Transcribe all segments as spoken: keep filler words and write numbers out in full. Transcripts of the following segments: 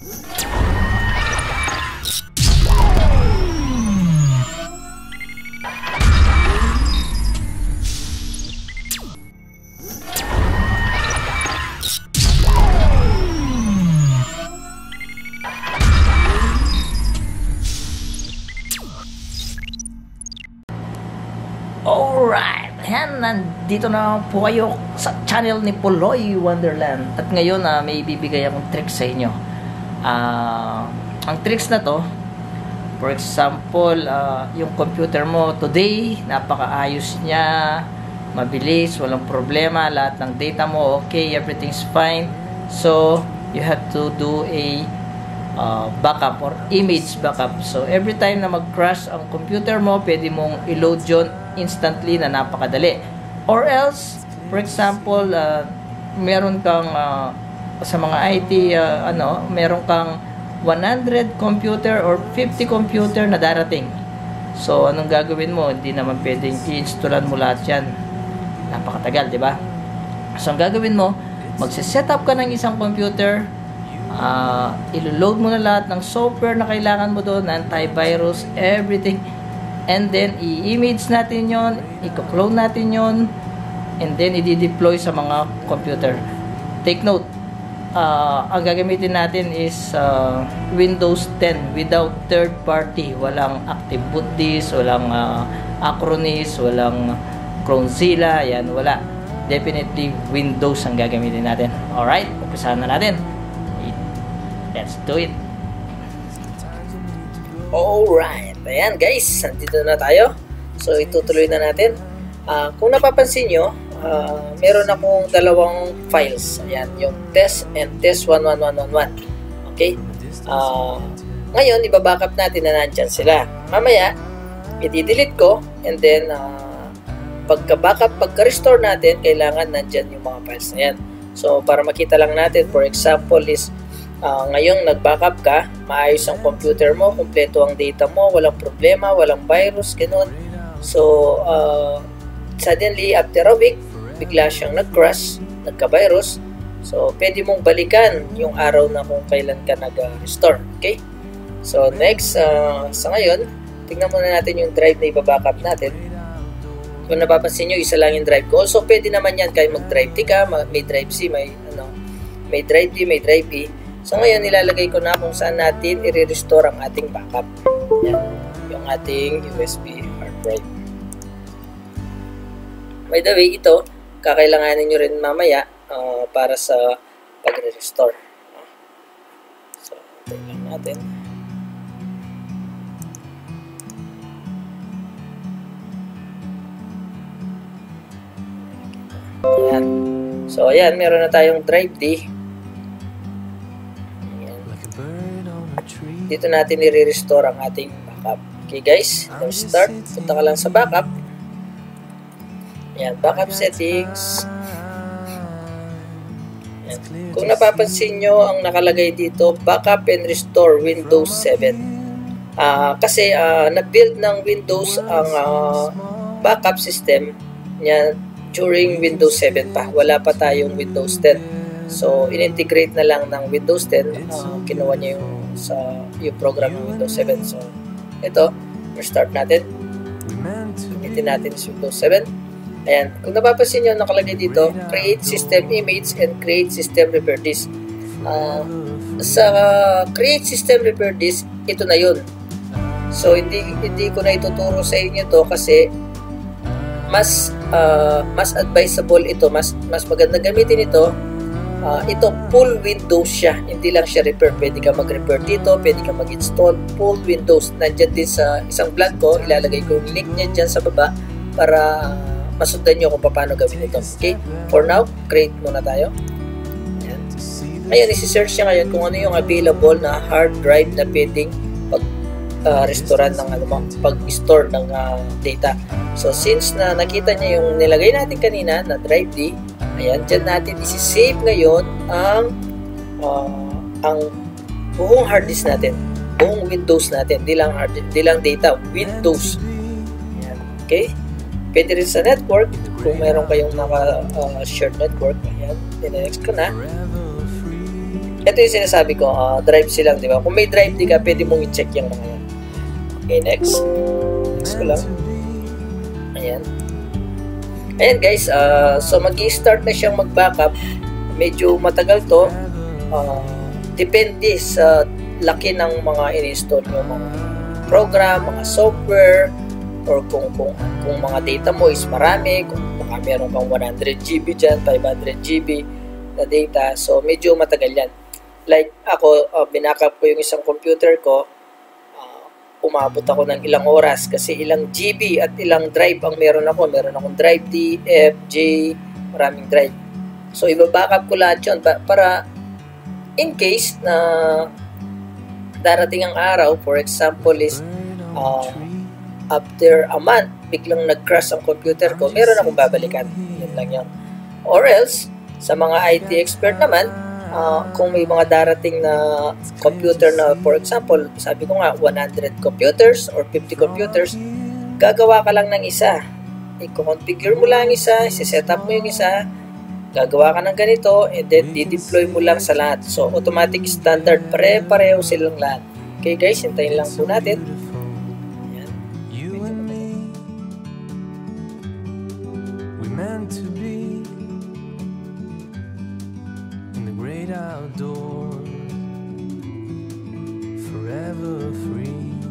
Alright, ayan, nandito na po kayo sa channel ni Poloy Wonderland. At ngayon, uh, may bibigay akong tricks sa inyo. Uh, ang tricks na to, for example, uh, yung computer mo today, napakaayos niya, mabilis, walang problema, lahat ng data mo okay, everything's fine. So, you have to do a uh, backup or image backup. So, every time na mag-crash ang computer mo, pwede mong i-load yun instantly na napakadali. Or else, for example, uh, meron kang uh, sa mga I T, uh, ano, meron kang one hundred computer or fifty computer na darating. So, anong gagawin mo? Hindi naman pwedeng i-installan mo lahat yan. Napakatagal, di ba? So, ang gagawin mo, magsiset up ka ng isang computer, uh, ilo-load mo na lahat ng software na kailangan mo doon, antivirus, everything. And then, i-image natin yon, i-clone natin yon, and then, i-deploy sa mga computer. Take note, uh, ang gagamitin natin is uh, Windows ten without third party. Walang Active Boot Disk, walang uh, Acronis, walang Cronezilla, yan, wala. Definitely, Windows ang gagamitin natin. Alright, umpisahan na natin. Let's do it. Alright, ayan guys, nandito na tayo. So, itutuloy na natin. Uh, kung napapansin nyo, uh, meron akong dalawang files. Ayan, yung test and test one one one one one. Okay? Uh, ngayon, ibabackup natin na nandyan sila. Mamaya, i-delete ko, and then, uh, pagka-backup, pagka-restore natin, kailangan nandyan yung mga files na yan. So, para makita lang natin, for example, is Uh, ngayong nag-backup ka, maayos ang computer mo, kumpleto ang data mo, walang problema, walang virus, ganun. So, uh, suddenly, after a week, bigla siyang nag-crash, nagka-virus. So, pwede mong balikan yung araw na kung kailan ka nag-restore. Okay? So, next, uh, sa ngayon, tingnan muna natin yung drive na ibabackup natin. Kung napapansin nyo, isa lang yung drive ko. So, pwede naman yan kahit mag-drive D ka, may drive C, may, ano, may drive D, may drive E. So, ngayon, nilalagay ko na kung saan natin i-restore ang ating backup. Yan, yung ating U S B hard drive. By the way, ito, kakailanganin nyo rin mamaya uh, para sa pag-restore. So, tingnan natin. Ayan. So, ayan, meron na tayong drive D. Dito natin i-restore ang ating backup. Okay guys, let's start. Punta ka lang sa backup. Ayan, backup settings. Ayan. Kung napapansin nyo, ang nakalagay dito, backup and restore Windows seven. Uh, kasi uh, na-build ng Windows ang uh, backup system niya during Windows seven pa. Wala pa tayong Windows ten. So, in-integrate na lang ng Windows ten. Uh, kinuha niya yung sa yung program ng Windows seven. So, ito, restart natin. Gamitin natin sa Windows seven. Ayan. Kung napapansin nyo, nakalagay dito, create system image and create system repair disk. Uh, sa uh, create system repair disk, ito na yun. So, hindi, hindi ko na ituturo sa inyo to kasi mas uh, mas advisable ito, mas, mas maganda gamitin ito. Uh, ito, full Windows siya. Hindi lang siya repair. Pwede ka mag-repair dito, pwede ka mag-install full Windows. Nandyan din sa isang vlog ko. Ilalagay ko yung link niya dyan sa baba para masundan nyo kung paano gawin ito. Okay? For now, create muna tayo. Ayan. Ayan, isi-search siya ngayon kung ano yung available na hard drive na pwedeng pag-restore uh, ng ano mo, pag-store ng uh, data. So, since na nakita niya yung nilagay natin kanina na drive D, ayan, dyan natin isi-save ngayon ang uh, ang buong hard disk natin, buong Windows natin, di lang hard disk, di lang data, Windows. Ayan, okay? Pwede rin sa network, kung meron kayong naka-shared uh, network. Ayan, next ko na. Ito yung sinasabi ko, uh, drive silang, di ba? Kung may drive di ka, pwede mong i-check yung mga yan. Okay, next. Next ko lang. Ayan. Ayan guys, uh, so mag-i-start na siyang mag-backup. Medyo matagal to. Uh, depende sa laki ng mga in-install nyo, mga program, mga software, or kung, kung, kung mga data mo is marami, kung baka meron kang one hundred G B dyan, five hundred G B na data, so medyo matagal yan. Like ako, uh, binackup ko yung isang computer ko, uh, umabot ako ng ilang oras kasi ilang G B at ilang drive ang meron ako. Meron akong drive D, F, J, maraming drive. So ibabackup ko lahat yun para in case na darating ang araw, for example is uh, after a month, biglang nag-crash ang computer ko, meron akong babalikan. Yun lang yun. Or else, sa mga I T expert naman, uh, kung may mga darating na computer na, for example, sabi ko nga, one hundred computers or fifty computers, gagawa ka lang ng isa. I-configure mo lang isa, i-set up mo yung isa, gagawa ka ng ganito, and then di-deploy mo lang sa lahat. So, automatic standard, pare-pareho silang lahat. Okay guys, hintayin lang po natin. Meant to be in the great outdoors, forever free.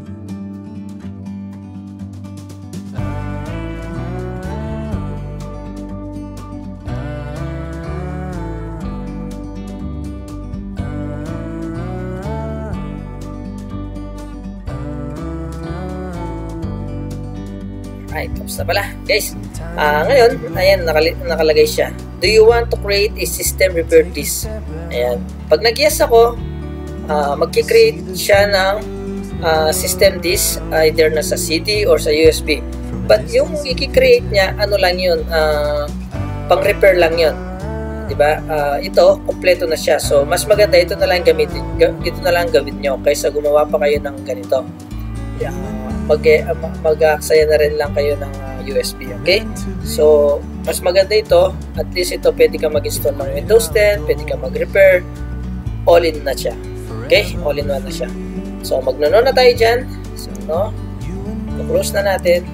Ay, tapos na pala. Guys, uh, ngayon, ayan, nakal- nakalagay siya. Do you want to create a system repair disk? Ayan. Pag nag-yes ako, uh, mag-create siya ng uh, system disk, either na sa C D or sa U S B. But yung i-create niya, ano lang yun, uh, pang-repair lang yun. Diba? Uh, ito, kompleto na siya. So, mas maganda ito na lang gamitin. Ito na lang gawin nyo kaysa gumawa pa kayo ng ganito. Yeah. Mag-aksaya na rin lang kayo ng uh, U S B, okay? So, mas maganda ito, at least ito pwede ka mag-install ng Windows ten, pwede ka mag-repair, all in na siya, okay? All in one na siya. So, magnono na tayo dyan. So, no? close na natin.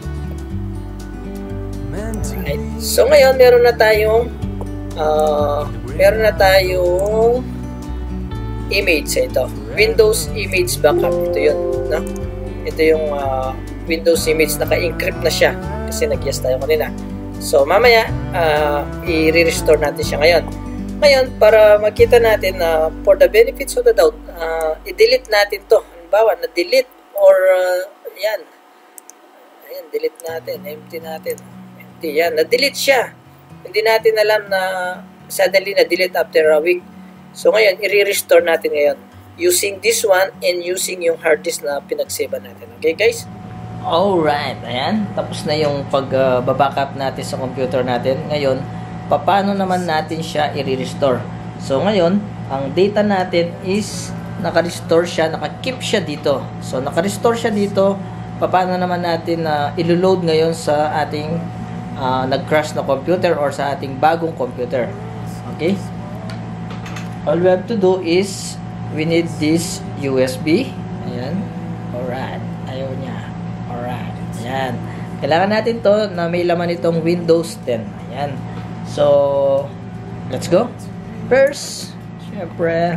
Right. So, ngayon, meron na tayong uh, meron na tayong image ito. Windows Image Backup. Ito yun, no? Ito yung uh, Windows Image, naka-encrypt na siya kasi nag-yes tayo kanina. So mamaya uh, i-restore natin siya ngayon. Ngayon, para makita natin na uh, for the benefits of the doubt, uh, i-delete natin to. Halimbawa, na-delete or uh, yan. Ayan, delete natin, empty natin. Empty, yan, na-delete siya. Hindi natin alam na suddenly na-delete after a week. So ngayon, i-restore natin ngayon using this one and using yung hard disk na pinag-save natin. Okay guys? Alright, ayan. Tapos na yung pag-backup uh, natin sa computer natin. Ngayon, paano naman natin siya i-restore? So ngayon, ang data natin is naka-restore siya, naka-keep siya dito. So naka-restore siya dito. Paano naman natin na uh, ilo-load ngayon sa ating uh, nag-crash na computer or sa ating bagong computer? Okay? All we have to do is we need this U S B. Ayan. Alright. Ayaw niya. Alright. Ayan. Kailangan natin to na may laman itong Windows ten. Ayan. So, let's go. First, syempre,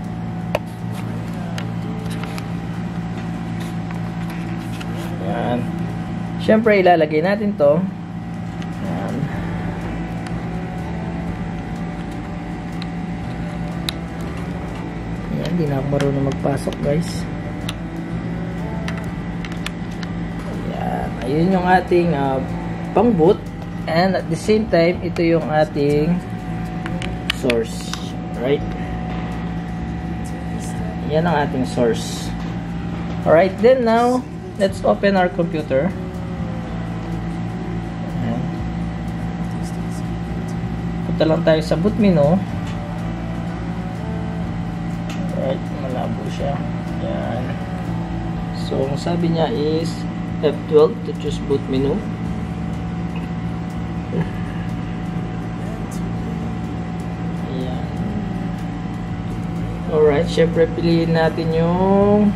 ayan. Syempre, ilalagay natin to. Ayan. Ayan, hindi na ako marunong magpasok, guys. Ayan. Ayun yung ating uh, pang-boot. And at the same time, ito yung ating source. Right? Yan ang ating source. Alright, then now, let's open our computer. Ayan. Punta lang tayo sa boot menu. Alright, malabo siya. Ayan. So, ang sabi niya is F twelve to choose boot menu. Alright, syempre piliin natin yung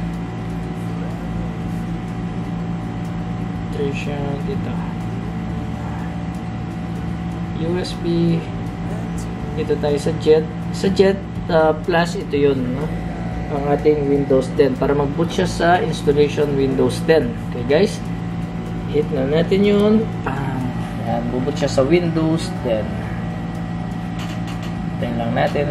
version dito. U S B. Dito tayo sa Jet. Sa Jet uh, Plus, ito yun, no? Ang ating Windows ten. Para mag-boot siya sa installation Windows ten. Okay guys? Hit na natin yun. Ah, yan, bubot siya sa Windows ten. Tayin lang natin.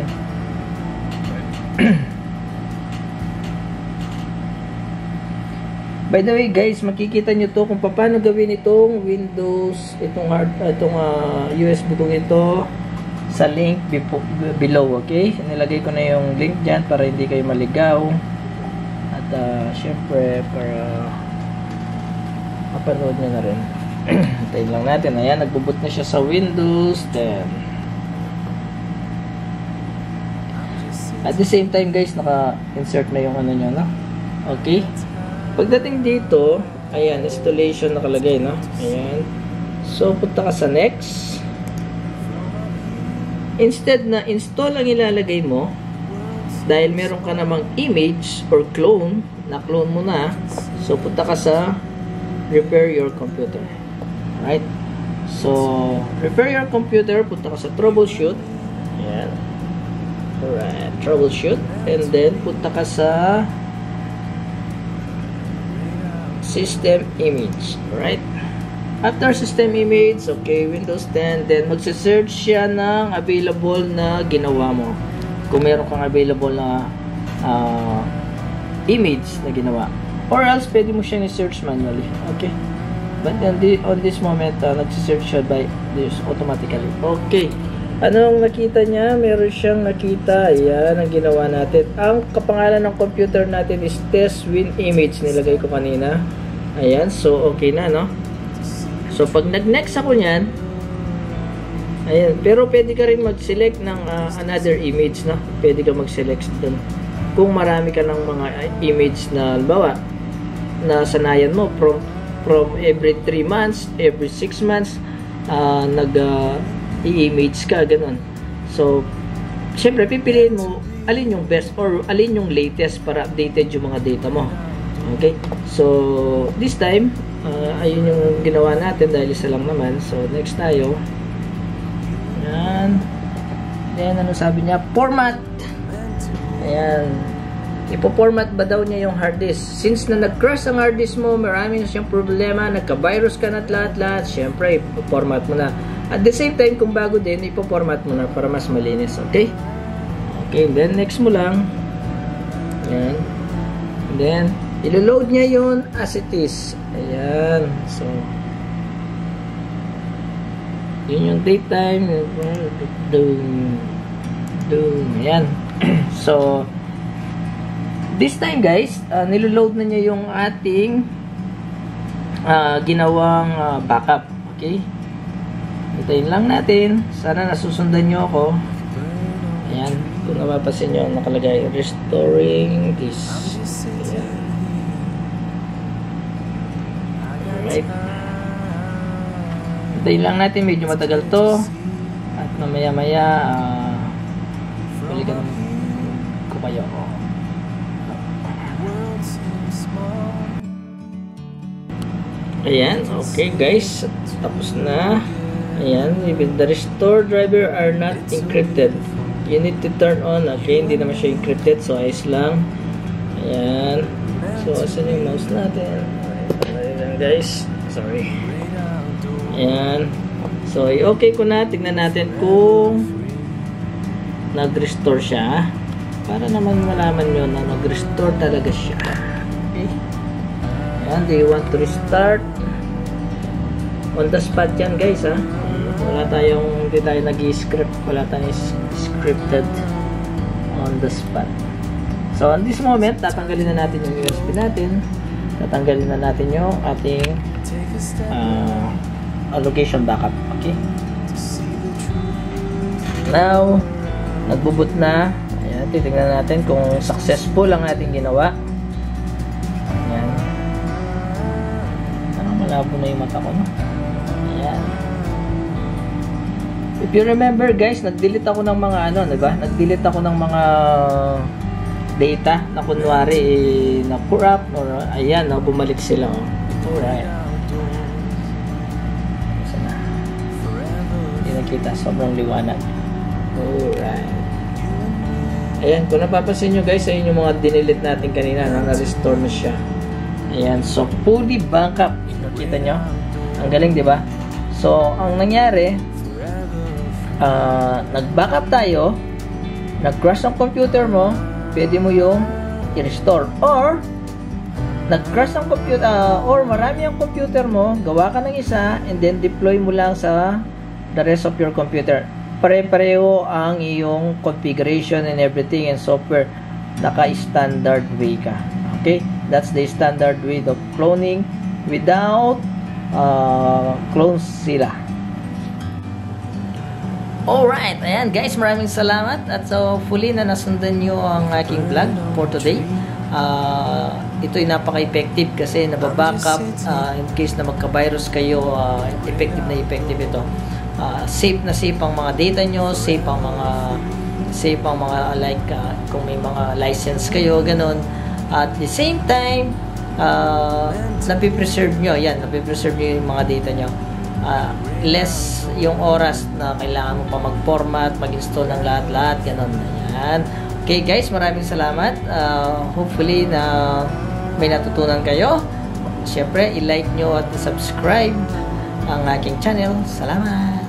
By the way guys, makikita nyo to kung paano gawin itong Windows, itong hard, itong uh, U S B kong ito sa link below, okay? Nilagay ko na yung link dyan para hindi kayo maligaw. At uh, syempre para mapanood nyo na rin. Tayin lang natin. Ayan, nagbubot na siya sa Windows ten. At the same time guys, naka-insert na yung ano nyo, no? Okay? Pagdating dito, ayan, installation nakalagay, no? Ayan. So, punta ka sa next. Instead na install ang ilalagay mo, dahil meron ka namang image or clone, na-clone mo na, so punta ka sa repair your computer. Alright? So, repair your computer, punta ka sa troubleshoot. Ayan. Alright, troubleshoot. And then, punta ka sa system image. Alright? After system image, okay, Windows ten, then magse-search siya ng available na ginawa mo. Kung meron kang available na uh, image na ginawa. Or else, pwede mo siyang i-search manually. Okay? But on, the, on this moment, uh, nagse-search siya by this automatically. Okay. Anong nakita niya? Meron siyang nakita. Ayan, ang ginawa natin. Ang kapangalan ng computer natin is test win image. Nilagay ko kanina. Ayan, so okay na, no? So, pag nag-next ako niyan, ayan, pero pwede ka rin mag-select ng uh, another image, no? Pwede ka mag-select dun. Kung marami ka ng mga image na, halimbawa, na sanayan mo from, from every three months, every six months, uh, nag, uh, i-image ka, ganun. So, syempre, pipiliin mo alin yung best or alin yung latest para updated yung mga data mo. Okay? So, this time, Uh, ayun yung ginawa natin dahil isa lang naman. So, next tayo. Ayan. Then, ano sabi niya? Format. Ayan. Ipo-format ba daw niya yung hard disk? Since na nag-crash ang hard disk mo, marami na siyang problema, nagka-virus ka na at lahat-lahat, syempre, ipo-format mo na. At the same time, kung bago din, ipo-format mo na para mas malinis. Okay? Okay, then next mo lang. Ayan. And then, ilo-load niya yun as it is. Ayan. So, yun yung daytime. Doom. Doom. Ayan. So, this time guys, uh, nilo-load na niya yung ating uh, ginawang uh, backup. Okay? Hintayin lang natin. Sana nasusundan nyo ako. Ayan. Kung napapasin nyo, nakalagay restoring this. Ayan. Alright. Hintayin lang natin. Medyo matagal to. At mamaya maya uh, balikan ko kayo. Ayan, okay guys, tapos na. Ayan, even the restore driver are not encrypted. You need to turn on. Okay, hindi naman siya encrypted, so ayos lang. Ayan. So, asan yung mouse natin? Ayan guys, sorry. Ayan. So, okay ko na. Tignan natin kung nag-restore siya. Para naman malaman nyo na nag-restore talaga siya. Okay. Ayan, do you want to restart? On the spot yan guys, ha? Wala tayong, hindi tayo nag-script. Wala tayong scripted on the spot. So, on this moment, tatanggalin na natin yung U S B natin. Tatanggalin na natin yung ating uh, allocation backup. Okay? Now, nagbuboot na. Ayan, titignan natin kung successful ang ating ginawa. Ayan. Parang malabo na yung mata ko, no? Ayan. If you remember guys, nag-delete ako ng mga ano, diba? Nag-delete ako ng mga data na kunwari eh, na corrupt or ayan, no, bumalik sila. Oh. Alright. Sana. Hindi nakita, sobrang liwanag. Alright. Ayan, kung napapansin nyo guys, ayun yung mga dinilit natin kanina, na na-restore na siya. Ayan, so fully backup. Nakita nyo? Ang galing, di ba? So, ang nangyari, uh, nag-backup tayo, nag-crash ang computer mo, pwede mo yung i-restore. Or, nag-crash ang computer, uh, or marami ang computer mo, gawa ka ng isa, and then deploy mo lang sa the rest of your computer. Pare-pareho ang iyong configuration and everything and software. Naka-standard way ka. Okay? That's the standard way of cloning without uh, clones sila. Alright, ayan guys, maraming salamat at so fully na nasundan nyo ang aking vlog for today. Uh, ito'y napaka-effective kasi nababackup uh, in case na magka-virus kayo, uh, effective na effective ito. Uh, safe na safe ang mga data nyo, safe ang mga safe ang mga like uh, kung may mga license kayo, ganun. At the same time, uh, napipreserve nyo, yan, napipreserve nyo yung mga data nyo. Uh, less yung oras na kailangan mo pa mag-format, mag-install ng lahat-lahat, ganun. Ayan. Okay guys, maraming salamat. Uh, hopefully na may natutunan kayo. Siyempre, i-like nyo at subscribe ang aking channel. Salamat!